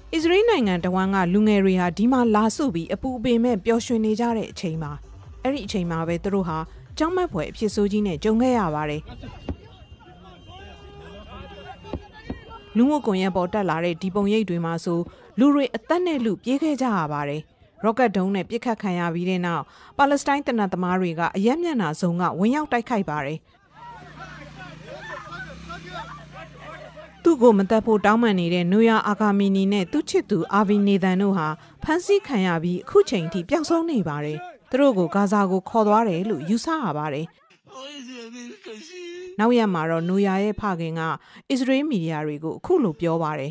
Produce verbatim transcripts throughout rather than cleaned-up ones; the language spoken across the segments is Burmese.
အစ္စရေးနိုင်ငံတဝန်းကလူငယ်တွေဟာဒီမှာလာစုပြီးအပူအပင်မဲ့ပျော်ရွှင်နေကြတဲ့အချိန်မှာအဲ့ဒီအချိန်မှာပဲသူတို့ဟာကြောက်မက်ဖွယ်အဖြစ်ဆိုးကြီးနဲ့ကြုံခဲ့ရပါတယ်လူမှုကွန်ရက်ပေါ်တက်လာတဲ့ဒီပုံရိပ်တွေမှာဆိုလူတွေအသက်နဲ့လူပြေးခဲ့ကြရပါတယ်ရော့ကတ်ဒုံးနဲ့ပစ်ခတ်ခံရပြီးတဲ့နောက်ပါလက်စတိုင်းတနတ်သမားတွေကအရက်မျက်နှာစုံကဝင်ရောက်တိုက်ခိုက်ပါတယ်သူ့ကိုမတက်ဖို့တောင်းပန်နေတဲ့နူယာအာကာမီနီနဲ့သူ့ချစ်သူအာဗီနေသန်တို့ဟာဖမ်းဆီးခံရပြီးအခုချိန်ထိပျောက်ဆုံးနေပါတယ်သူတို့ကိုဂါဇာကိုခေါ်သွားတယ်လို့ယူဆရပါတယ်နောက်ရက်မှာတော့နူယာရဲ့ဖခင်ကအစ္စရေးမီဒီယာတွေကိုအခုလိုပြောပါတယ်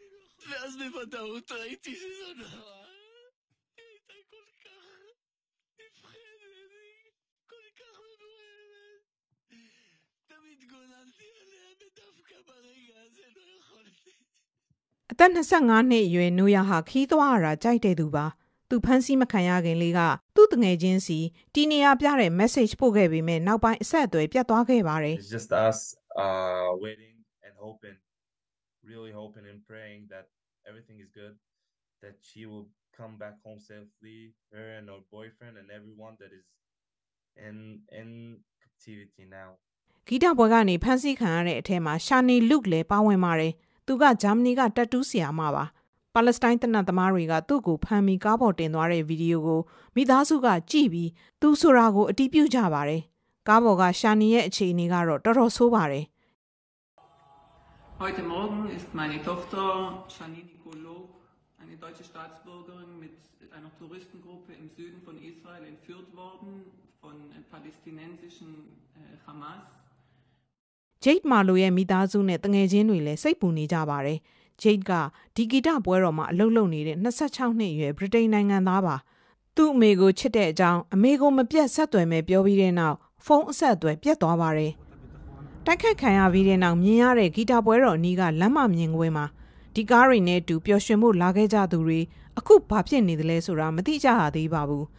အသက်၂၅နှစ်အရွယ်နူယာဟာခီးသွားရတာကြိုက်တဲ့သူပါသူဖမ်းဆီးမခံရခင်လေးကသူ့တငယ်ချင်းစီတီနေရပြတဲ့ message ပို့ခဲ့ပေမဲ့နောက်ပိုင်းအဆက်အသွယ်ပြတ်သွားခဲ့ပါတယ် It's just us uh waiting and hoping really hoping and praying that everything is good that she will come back home safely her and her boyfriend and everyone that is in in captivity now ဂီတပွဲကနေဖမ်းဆီးခံရတဲ့အထက်မှာရှာနီလုလည်းပါဝင်ပါတယ်သူကဂျာမနီကတက်တူးဆရာမပါပါလက်စတိုင်းတနတ်သမားတွေကသူ့ကိုဖမ်းပြီးကားပေါ်တင်သွားတဲ့ဗီဒီယိုကိုမိသားစုကကြည့်ပြီးသူဆိုတာကိုအတည်ပြုကြပါတယ်ကားပေါ်ကရှာနီရဲ့အခြေအနေကတော့တော်တော်ဆိုးပါတယ် Heute Morgen ist meine Tochter Shani Nikolov, eine deutsche Staatsbürgerin mit einer Touristengruppe im Süden von Israel entführt worden von palästinensischen Hamas Jade မာလိုရဲ့မိသားစုနဲ့တငယ်ချင်းတွေလည်းစိတ်ပူနေကြပါတယ် Jade ကဒီဂီတပွဲတော်မှာအလုပ်လုပ်နေတဲ့၂၆နှစ်အရွယ်ဗြိတိန်နိုင်ငံသားပါသူ့အမေကိုချစ်တဲ့အကြောင်းအမေကိုမပြတ်ဆက်သွယ်မဲ့ပြောပြီးတဲ့နောက်ဖုန်းအဆက်အသွယ်ပြတ်သွားပါတယ်တိုက်ခိုက်ခံရပြီးတဲ့နောက်မြင်ရတဲ့ဂီတပွဲတော်အနီးကလမ်းမမြင်ကွင်းမှာဒီကားတွေနဲ့တူပျော်ရွှင်မှုလာခဲ့ကြသူတွေအခုဘာဖြစ်နေသလဲဆိုတာမသိကြရသေးပါဘူး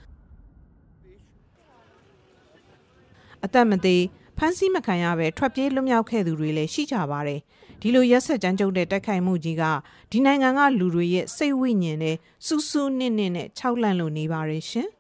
အသက်မသေးဖမ်းဆီးမခံရပဲထွက်ပြေးလွတ်မြောက်ခဲ့သူတွေလည်းရှိကြပါတယ်ဒီလိုရက်ဆက်ကြမ်းကြုတ်တဲ့တိုက်ခိုက်မှုကြီးကဒီနိုင်ငံကလူတွေရဲ့စိတ်ဝိညာဉ်နဲ့စူးစူးနစ်နစ်နဲ့ခြောက်လန့်လို့နေပါတယ်ရှင်